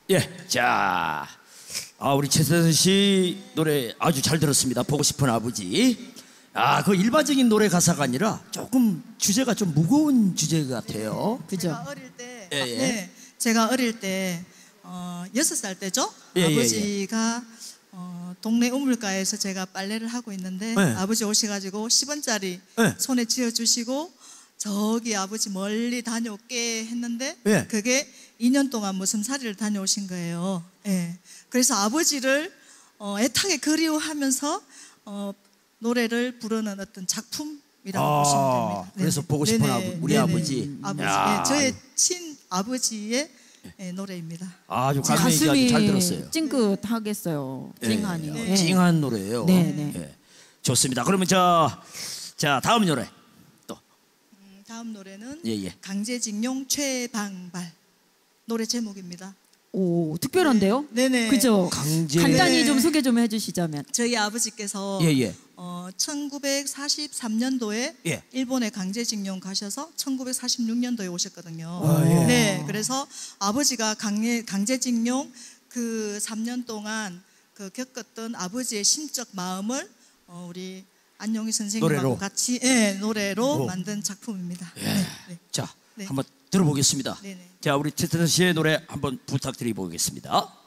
예, 자, 우리 최세선 씨 노래 아주 잘 들었습니다. 보고 싶은 아버지. 그 일반적인 노래 가사가 아니라 조금 주제가 좀 무거운 주제 같아요. 그죠? 제가 어릴 때, 예, 예. 네, 제가 어릴 때 6살 때죠. 예, 예, 아버지가 동네 우물가에서 제가 빨래를 하고 있는데 네. 아버지 오셔가지고 10원짜리 네. 손에 쥐어주시고 저기 아버지 멀리 다녀올게 했는데 예. 그게 2년 동안 무슨살이를 다녀오신 거예요. 예. 그래서 아버지를 애타게 그리워하면서 노래를 부르는 어떤 작품이라고 보시면 됩니다. 그래서 네네. 보고 싶은 네네. 우리 네네. 아버지. 아버지. 야. 예, 저의 친아버지의 노래입니다. 아주 가슴이 아주 잘 들었어요. 찡긋하겠어요. 찡하니. 예, 찡한 노래예요. 네, 네. 예. 좋습니다. 그러면 자 다음 노래 또. 다음 노래는 예, 예. 강제징용 최방발 노래 제목입니다. 오, 특별한데요? 네네. 그죠? 간단히 네. 좀 소개 좀 해주시자면. 저희 아버지께서 예. 1943년도에 예. 일본에 강제징용 가셔서 1946년도에 오셨거든요. 예. 네, 그래서 아버지가 강제징용 그 3년 동안 그 겪었던 아버지의 심적 마음을 우리 안용희 선생님하고 노래로? 같이 노래로 만든 작품입니다. 네. 자, 네. 한번 들어보겠습니다. 네네. 자, 우리 최태선 씨의 노래 한번 부탁드리겠습니다.